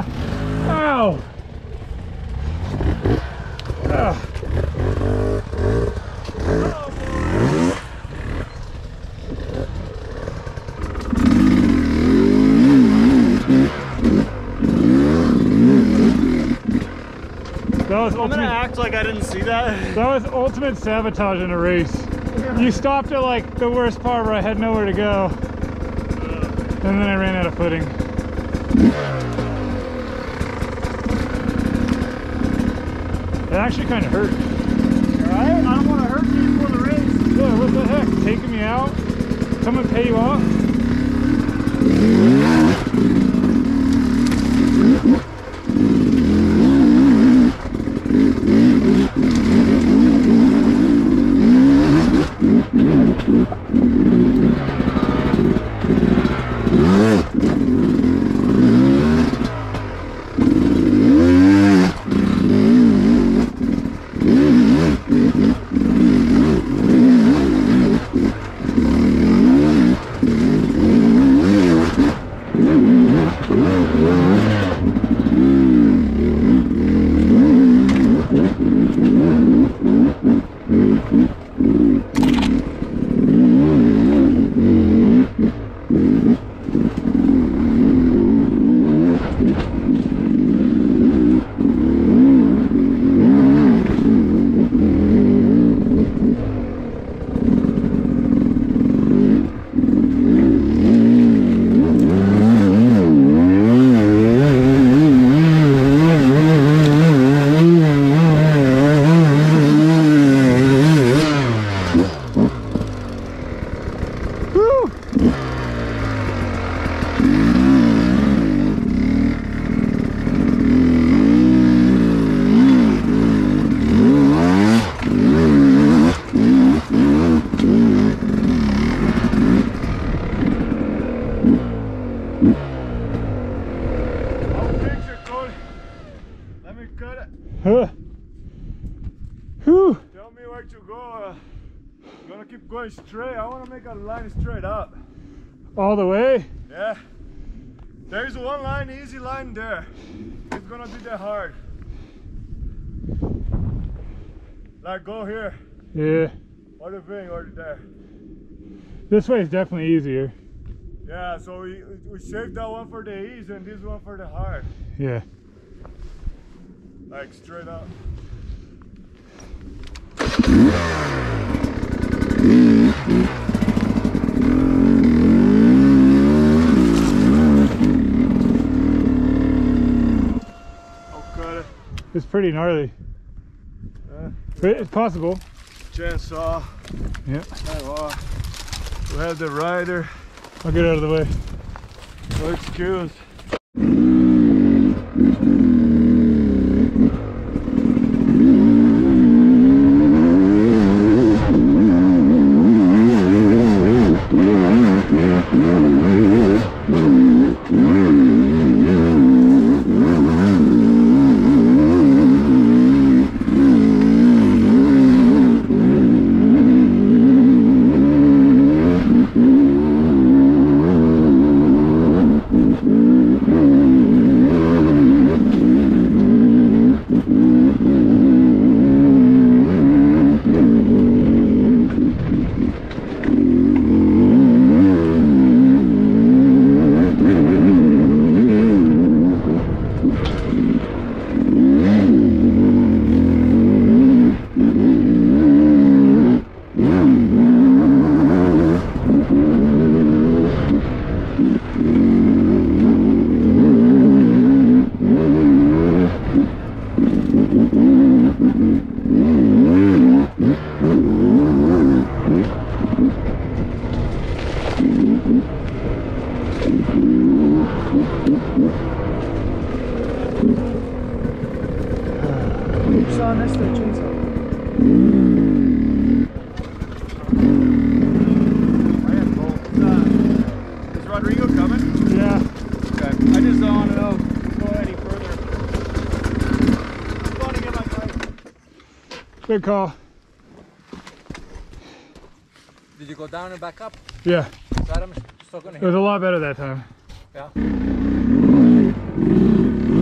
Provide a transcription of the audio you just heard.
Ow! Ah. I'm gonna act like I didn't see that. That was ultimate sabotage in a race. You stopped at like the worst part where I had nowhere to go. And then I ran out of footing. It actually kind of hurt. Alright? I don't want to hurt you before the race. Yeah, what the heck? Taking me out? Someone pay you off? Tell me where to go. I'm gonna keep going straight. I want to make a line straight up. All the way? Yeah. There's one line, easy line there. It's gonna be that hard. Like go here. Yeah. Or the thing, or there. This way is definitely easier. Yeah, so we saved that one for the easy and this one for the hard. Yeah. Like straight up. Okay. It's pretty gnarly. But it's possible. Chainsaw. Yeah. We have the rider. I'll get out of the way. No excuse. Good call. Did you go down and back up? Yeah. So I'm still gonna it was a lot better that time. Yeah.